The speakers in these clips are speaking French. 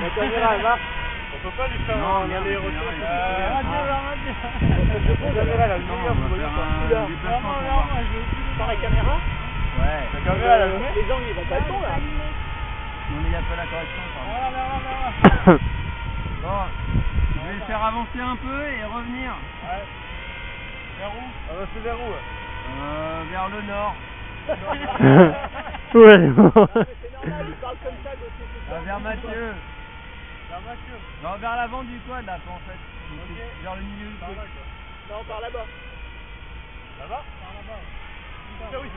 La caméra elle marche. On peut pas lui faire un aller-retour. La caméra elle a le meilleur, vous voyez quoi. Sans la caméra? Ouais. La caméra elle a le Les angles ils vont pas être bons là. Non mais il n'y a pas la correction. Bon, je vais le faire avancer un peu et revenir. Ouais. Vers où? C'est vers où? Vers le nord. Ouais. C'est normal, il parle comme ça, Gauthier. Vers Mathieu. Vers Mathieu. Non, vers l'avant du quad là en fait. Ok. Vers le milieu du Par quad. là, quoi. Non, par là-bas. Là-bas? Par là-bas. Ah oui.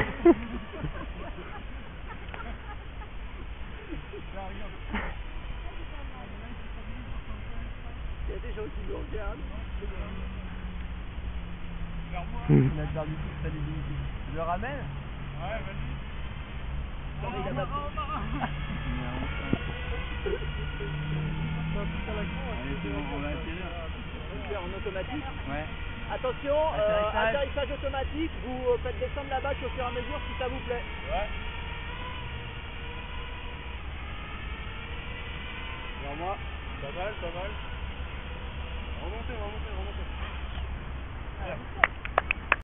Il y a des gens qui nous regardent. Vers moi. Il a perdu toute sa légitimité. Je le ramène? Ouais, vas-y. Non, mais il a pas pris. Allez, c'est bon, on va atterrir. En automatique. Ouais. Attention, Atterrissage. atterrissage automatique. Vous faites descendre la bâche au fur et à mesure si ça vous plaît. Ouais. Vers moi. Pas mal, pas mal. Remontez, remontez, remontez.